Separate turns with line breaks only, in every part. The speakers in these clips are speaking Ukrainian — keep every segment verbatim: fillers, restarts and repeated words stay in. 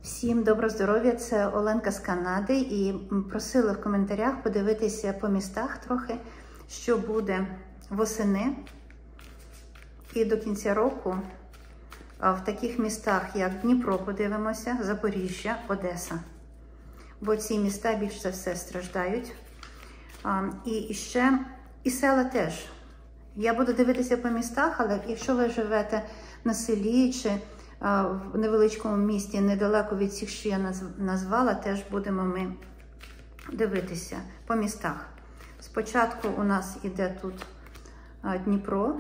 Всім доброго здоров'я, це Оленка з Канади, і просила в коментарях подивитися по містах трохи, що буде восени і до кінця року в таких містах, як Дніпро, подивимося, Запоріжжя, Одеса. Бо ці міста більш за все страждають. І ще, і села теж. Я буду дивитися по містах, але якщо ви живете на селі чи в невеличкому місті, недалеко від всіх, що я назвала, теж будемо ми дивитися по містах. Спочатку у нас іде тут Дніпро,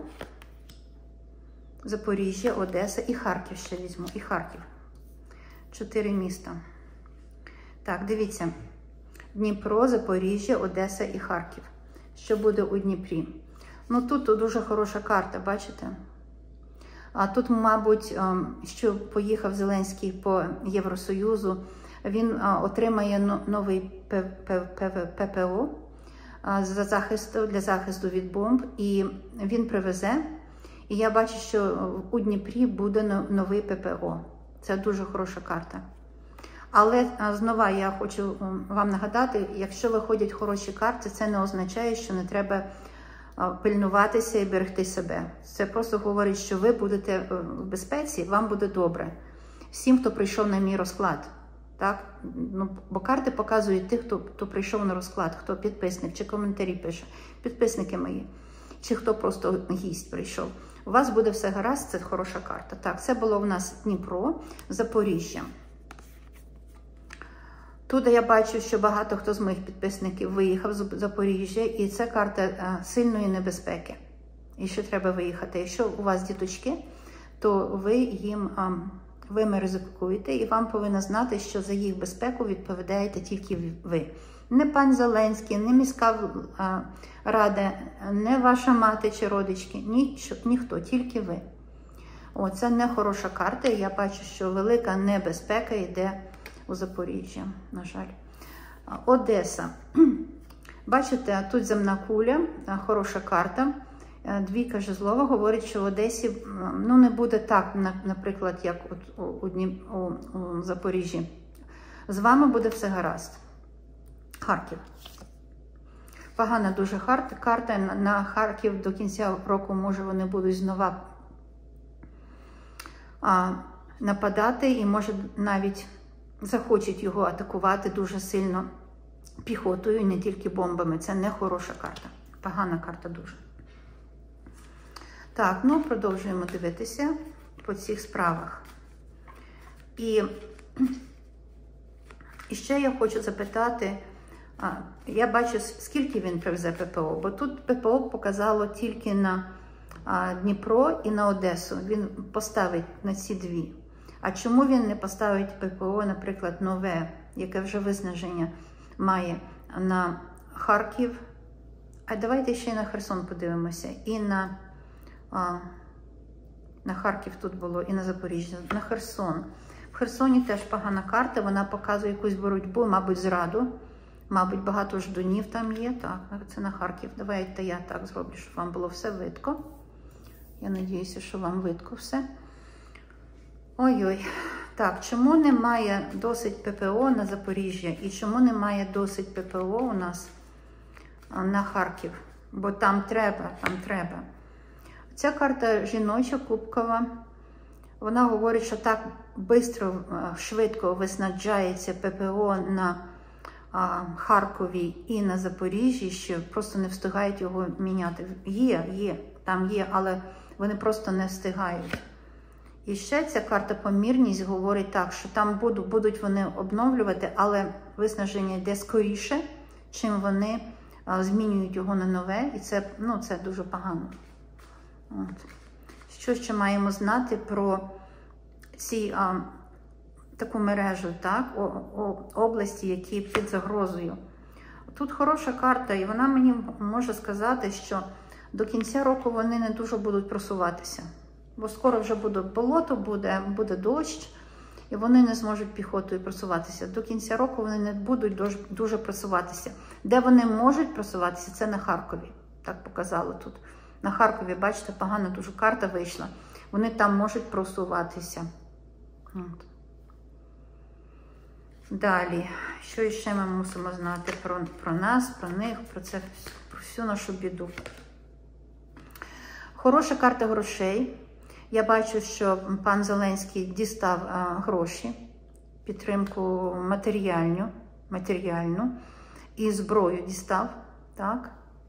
Запоріжжя, Одеса і Харків ще візьму, і Харків. Чотири міста. Так, дивіться. Дніпро, Запоріжжя, Одеса і Харків. Що буде у Дніпрі? Ну, тут дуже хороша карта, бачите? А тут, мабуть, що поїхав Зеленський по Євросоюзу, він отримає новий ППО для захисту, для захисту від бомб, і він привезе. І я бачу, що у Дніпрі буде новий ППО. Це дуже хороша карта. Але, знову, я хочу вам нагадати, якщо виходять хороші карти, це не означає, що не треба пильнуватися і берегти себе. Це просто говорить, що ви будете в безпеці, вам буде добре. Всім, хто прийшов на мій розклад. Так? Ну, бо карти показують тих, хто, хто прийшов на розклад, хто підписник, чи коментарі пише. Підписники мої. Чи хто просто гість прийшов. У вас буде все гаразд, це хороша карта. Так, це було в нас Дніпро, Запоріжжя. Тут я бачу, що багато хто з моїх підписників виїхав з Запоріжжя, і це карта сильної небезпеки. І що треба виїхати. Якщо у вас діточки, то ви їм, ви ризикуєте, і вам повинно знати, що за їх безпеку відповідаєте тільки ви. Не пан Зеленський, не міська рада, не ваша мати чи родички, ні, ніхто, тільки ви. О, це не хороша карта, і я бачу, що велика небезпека йде у Запоріжжя, на жаль. Одеса. Бачите, тут земна куля, хороша карта. Двійка жезлова говорить, що в Одесі ну, не буде так, наприклад, як у, у, у, у Запоріжжі. З вами буде все гаразд. Харків. Погана дуже карта. На Харків до кінця року, може, вони будуть знову а, нападати і, може, навіть захочуть його атакувати дуже сильно піхотою, і не тільки бомбами. Це не хороша карта. Погана карта дуже. Так, ну, продовжуємо дивитися по цих справах. І, і ще я хочу запитати, а, я бачу, скільки він привезе ППО, бо тут ППО показало тільки на а, Дніпро і на Одесу. Він поставить на ці дві. А чому він не поставить ППО, наприклад, нове, яке вже виснаження має на Харків? А давайте ще й на Херсон подивимося. І на, а, на Харків тут було, і на Запоріжжя. На Херсон. В Херсоні теж погана карта, вона показує якусь боротьбу, мабуть, зраду. Мабуть, багато ждунів там є. Так, це на Харків. Давайте я так зроблю, щоб вам було все видко. Я сподіваюся, що вам видко все. Ой-ой. Так, чому немає досить ППО на Запоріжжя і чому немає досить ППО у нас на Харків? Бо там треба, там треба. Ця карта жіноча, кубкова. Вона говорить, що так швидко, швидко виснаджається ППО на а, Харкові і на Запоріжжі, що просто не встигають його міняти. Є, є, там є, але вони просто не встигають. І ще ця карта помірність говорить так, що там будуть, будуть вони обновлювати, але виснаження йде скоріше, чим вони а, змінюють його на нове. І це, ну, це дуже погано. От. Що ще маємо знати про ці, а, таку мережу, так, о, о, області, які під загрозою. Тут хороша карта, і вона мені може сказати, що до кінця року вони не дуже будуть просуватися. Бо скоро вже буде болото, буде, буде дощ, і вони не зможуть піхотою просуватися. До кінця року вони не будуть дуже, дуже просуватися. Де вони можуть просуватися, це на Харкові. Так показало тут. На Харкові, бачите, погана дуже карта вийшла. Вони там можуть просуватися. От. Далі, що ще ми мусимо знати про, про нас, про них, про це, про всю нашу біду. Хороша карта грошей. Я бачу, що пан Зеленський дістав а, гроші, підтримку матеріальну, матеріальну і зброю дістав, так?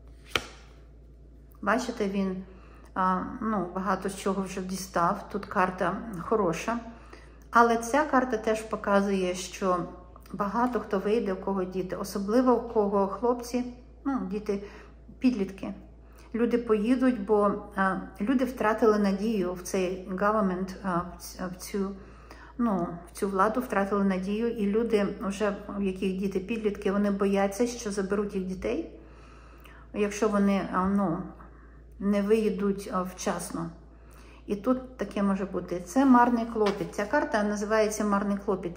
Бачите, він а, ну, багато з чого вже дістав. Тут карта хороша. Але ця карта теж показує, що багато хто вийде, у кого діти. Особливо у кого хлопці, ну, діти, підлітки. Люди поїдуть, бо а, люди втратили надію в цей government, а, в, цю, ну, в цю владу втратили надію. І люди, вже, у яких діти підлітки, вони бояться, що заберуть їх дітей, якщо вони а, ну, не виїдуть а, вчасно. І тут таке може бути. Це марний клопіт. Ця карта називається марний клопіт.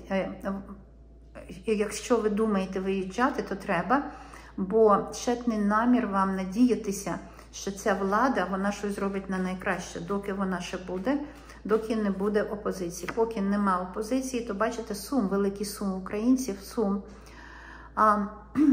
Якщо ви думаєте виїжджати, то треба, бо тщетний намір вам надіятися, що ця влада, вона щось зробить на найкраще, доки вона ще буде, доки не буде опозиції. Поки нема опозиції, то бачите, сум, великий сум українців, сум. А,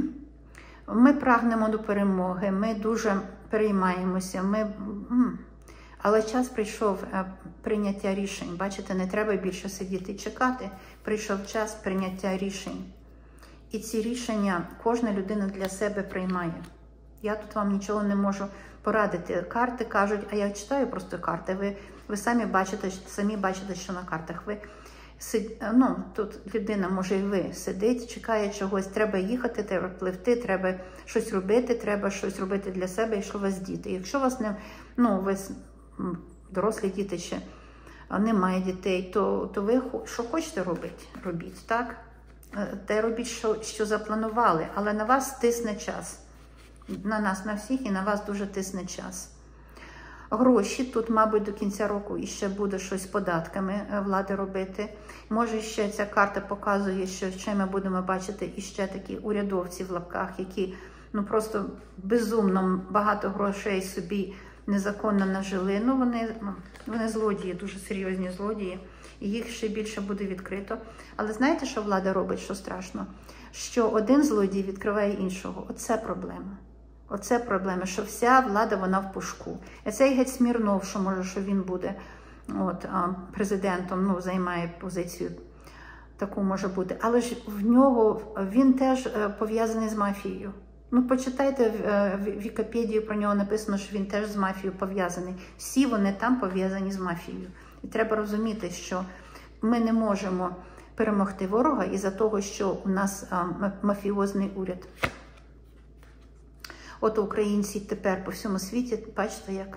ми прагнемо до перемоги, ми дуже переймаємося, ми... Але час прийшов прийняття рішень. Бачите, не треба більше сидіти і чекати. Прийшов час прийняття рішень. І ці рішення кожна людина для себе приймає. Я тут вам нічого не можу порадити. Карти кажуть, а я читаю просто карти. Ви, ви самі бачите, самі бачите, що на картах. Ви сид... ну, тут людина, може і ви, сидить, чекає чогось. Треба їхати, треба пливти, треба щось робити, треба щось робити для себе, якщо у вас діти. Якщо у вас не... Ну, ви... дорослі діти ще, немає дітей, то, то ви що хочете робити, робіть, так? Те робіть, що, що запланували, але на вас тисне час. На нас, на всіх, і на вас дуже тисне час. Гроші, тут, мабуть, до кінця року іще буде щось з податками влади робити. Може, ще ця карта показує, що ще ми будемо бачити іще такі урядовці в лапках, які, ну, просто безумно багато грошей собі незаконно нажили. Ну, вони, вони злодії, дуже серйозні злодії. І їх ще більше буде відкрито. Але знаєте, що влада робить, що страшно? Що один злодій відкриває іншого. Оце проблема. Оце проблема, що вся влада, вона в пушку. І цей геть Смірнов, що може, що він буде от, президентом, ну, займає позицію, таку може бути. Але ж в нього, він теж пов'язаний з мафією. Ну, почитайте, в Вікіпедії про нього написано, що він теж з мафією пов'язаний. Всі вони там пов'язані з мафією. І треба розуміти, що ми не можемо перемогти ворога із-за того, що у нас а, мафіозний уряд. От українці тепер по всьому світі, бачите, як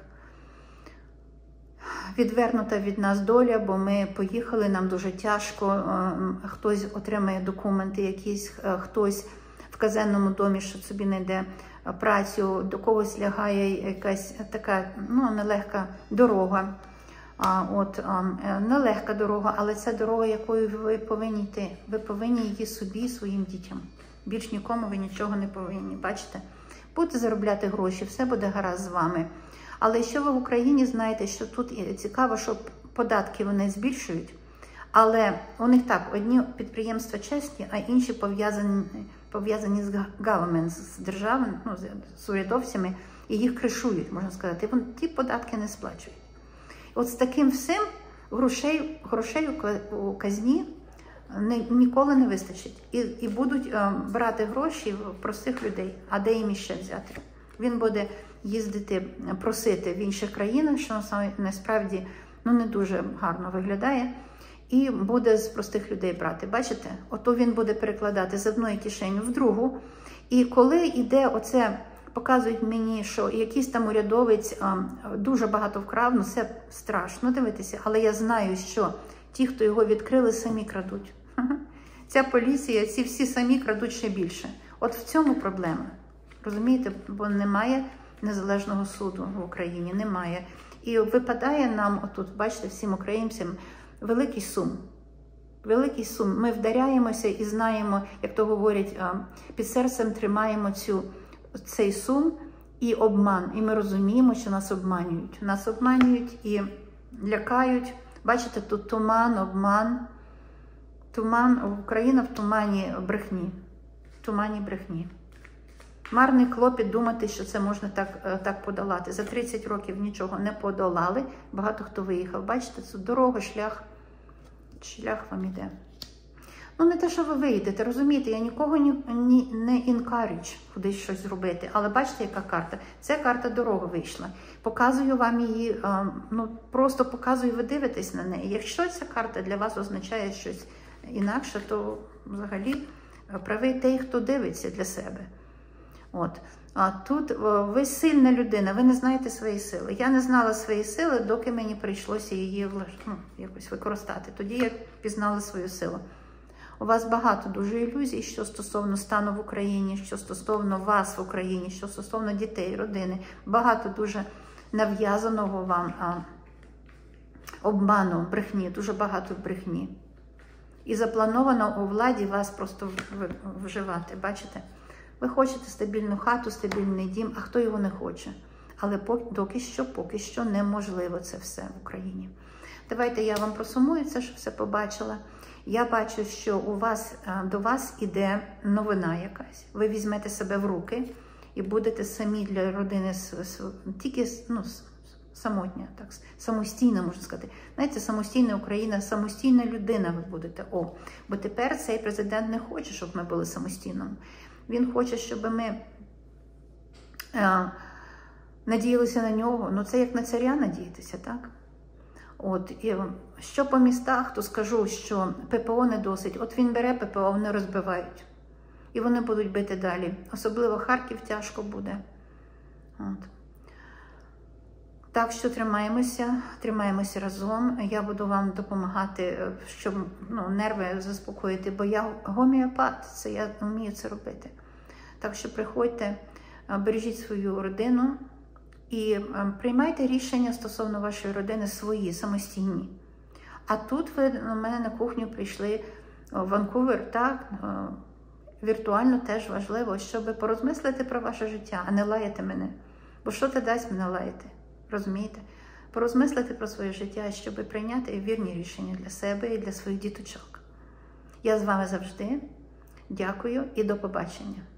відвернута від нас доля, бо ми поїхали, нам дуже тяжко, хтось отримає документи якісь, хтось в казенному домі, що собі знайде працю, до когось лягає якась така, ну, нелегка дорога. А, от, а, нелегка дорога, але це дорога, якою ви повинні йти. Ви повинні її собі, своїм дітям. Більш нікому ви нічого не повинні, бачите? Будете заробляти гроші, все буде гаразд з вами. Але що ви в Україні знаєте, що тут цікаво, що податки вони збільшують, але у них так, одні підприємства чесні, а інші пов'язані пов'язані з government, з державою, ну, з урядовцями, і їх кришують, можна сказати. Вони ті податки не сплачують. От з таким всім грошей, грошей у казні не, ніколи не вистачить. І, і будуть е, брати гроші в простих людей. А де їм іще взяти? Він буде їздити, просити в інших країнах, що насправді, ну, не дуже гарно виглядає, і буде з простих людей брати. Бачите? Ото він буде перекладати з одної кишені в другу. І коли йде оце, показують мені, що якийсь там урядовець а, дуже багато вкрав, ну це страшно дивитися, але я знаю, що ті, хто його відкрили, самі крадуть. Ця поліція, ці всі самі крадуть ще більше. От в цьому проблема. Розумієте? Бо немає незалежного суду в Україні, немає. І випадає нам, отут, бачите, всім українцям, великий сум. Великий сум. Ми вдаряємося і знаємо, як то говорять, під серцем тримаємо цю, цей сум і обман. І ми розуміємо, що нас обманюють. Нас обманюють і лякають. Бачите, тут туман, обман. Туман, Україна в тумані брехні. В тумані брехні. Марний клопіт думати, що це можна так, так подолати. За тридцять років нічого не подолали. Багато хто виїхав. Бачите, це дорога, шлях. Шлях вам іде. Ну, не те, що ви вийдете, розумієте, я нікого ні, ні, не encourage кудись щось зробити. Але бачите, яка карта? Це карта дорога вийшла. Показую вам її, ну, просто показую, ви дивитесь на неї. Якщо ця карта для вас означає щось інакше, то взагалі правий той, хто дивиться для себе. От. А тут ви сильна людина, ви не знаєте свої сили. Я не знала свої сили, доки мені прийшлося її ну, якось використати. Тоді я пізнала свою силу. У вас багато дуже ілюзій, що стосовно стану в Україні, що стосовно вас в Україні, що стосовно дітей, родини. Багато дуже нав'язаного вам а, обману, брехні, дуже багато брехні. І заплановано у владі вас просто вживати, бачите? Ви хочете стабільну хату, стабільний дім, а хто його не хоче? Але поки що, поки що неможливо це все в Україні. Давайте я вам просумую це, щоб все побачила. Я бачу, що у вас, до вас іде новина якась. Ви візьмете себе в руки і будете самі для родини, тільки ну, самотня, так, самостійна, можна сказати. Знаєте, самостійна Україна, самостійна людина ви будете. О, бо тепер цей президент не хоче, щоб ми були самостійними. Він хоче, щоб ми е, надіялися на нього. Ну, це як на царя надіятися, так? От, і що по містах, то скажу, що ППО не досить. От він бере ППО, вони розбивають. І вони будуть бити далі. Особливо Харків тяжко буде. От. Так що тримаємося, тримаємося разом. Я буду вам допомагати, щоб ну, нерви заспокоїти, бо я гомеопат, це я вмію це робити. Так що приходьте, бережіть свою родину і приймайте рішення стосовно вашої родини свої, самостійні. А тут ви у мене на кухню прийшли в Ванкувер, так, віртуально теж важливо, щоб порозмислити про ваше життя, а не лаяти мене. Бо що це дасть мене лаяти? Розумієте? Порозмислити про своє життя, щоб прийняти вірні рішення для себе і для своїх діточок. Я з вами завжди. Дякую і до побачення.